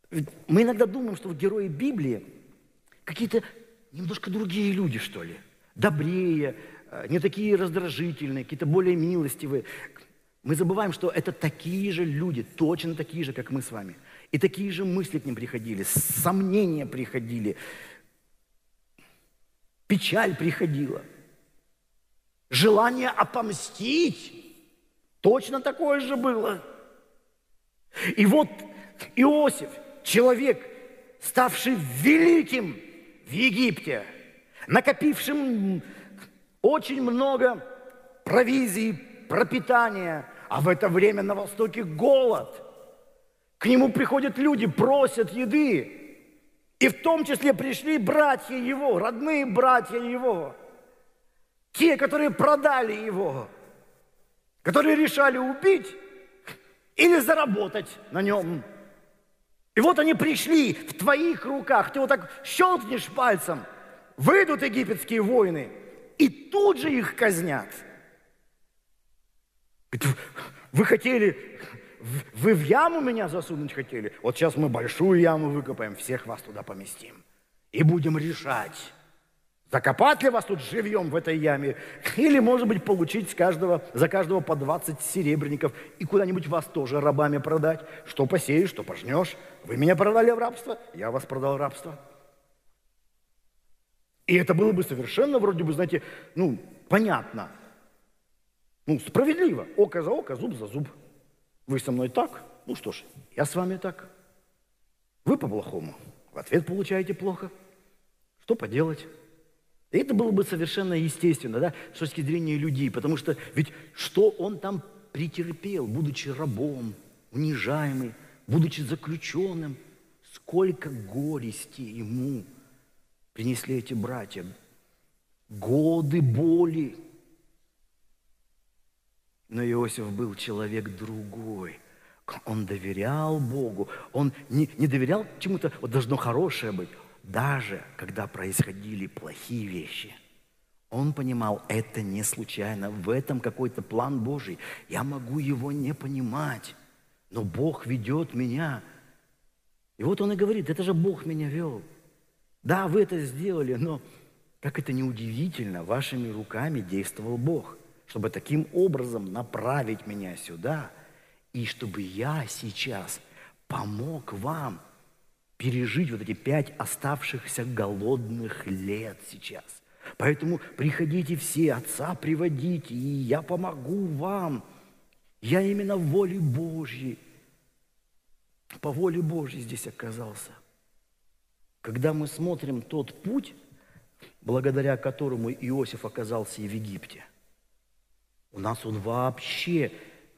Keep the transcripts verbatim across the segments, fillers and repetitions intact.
Ведь мы иногда думаем, что герои Библии какие-то немножко другие люди, что ли. Добрее, не такие раздражительные, какие-то более милостивые. Мы забываем, что это такие же люди, точно такие же, как мы с вами. И такие же мысли к ним приходили, сомнения приходили, печаль приходила, желание отомстить точно такое же было. И вот Иосиф, человек, ставший великим в Египте, накопившим очень много провизии, пропитания, а в это время на Востоке голод. К нему приходят люди, просят еды. И в том числе пришли братья его, родные братья его. Те, которые продали его, которые решали убить или заработать на нем. И вот они пришли в твоих руках. Ты вот так щелкнешь пальцем, выйдут египетские воины, и тут же их казнят. Вы хотели, вы в яму меня засунуть хотели? Вот сейчас мы большую яму выкопаем, всех вас туда поместим. И будем решать, закопать ли вас тут живьем в этой яме, или, может быть, получить с каждого, за каждого по двадцать серебряников и куда-нибудь вас тоже рабами продать. Что посеешь, что пожнешь. Вы меня продали в рабство, я вас продал в рабство. И это было бы совершенно, вроде бы, знаете, ну, понятно. Ну, справедливо. Око за око, зуб за зуб. Вы со мной так, ну что ж, я с вами так. Вы по-плохому, в ответ получаете плохо. Что поделать? И это было бы совершенно естественно, да, с точки зрения людей, потому что ведь что он там претерпел, будучи рабом, унижаемый, будучи заключенным, сколько горести ему принесли эти братья, годы боли. Но Иосиф был человек другой. Он доверял Богу. Он не, не доверял чему-то, вот должно хорошее быть. Даже когда происходили плохие вещи, он понимал, это не случайно. В этом какой-то план Божий. Я могу его не понимать, но Бог ведет меня. И вот он и говорит, это же Бог меня вел. Да, вы это сделали, но, как это ни удивительно, вашими руками действовал Бог, чтобы таким образом направить меня сюда, и чтобы я сейчас помог вам пережить вот эти пять оставшихся голодных лет сейчас. Поэтому приходите все, отца приводите, и я помогу вам. Я именно в воле Божьей, по воле Божьей здесь оказался. Когда мы смотрим тот путь, благодаря которому Иосиф оказался и в Египте, у нас он вообще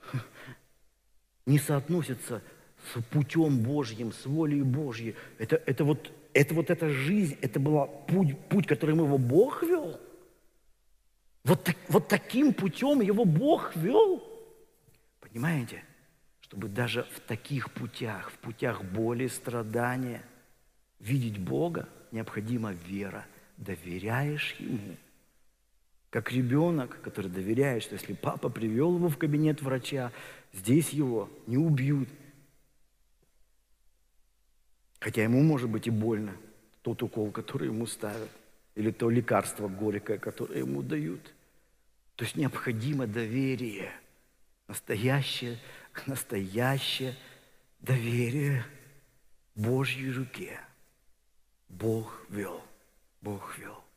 не соотносится с путем Божьим, с волей Божьей. Это, это, вот, это вот эта жизнь, это был путь, путь, которым его Бог вел. Вот, так, вот таким путем его Бог вел. Понимаете? Чтобы даже в таких путях, в путях боли, страдания, видеть Бога, необходима вера. Доверяешь Ему. Как ребенок, который доверяет, что если папа привел его в кабинет врача, здесь его не убьют. Хотя ему может быть и больно, тот укол, который ему ставят, или то лекарство горькое, которое ему дают. То есть необходимо доверие, настоящее, настоящее доверие Божьей руке. Бог вел, Бог вел.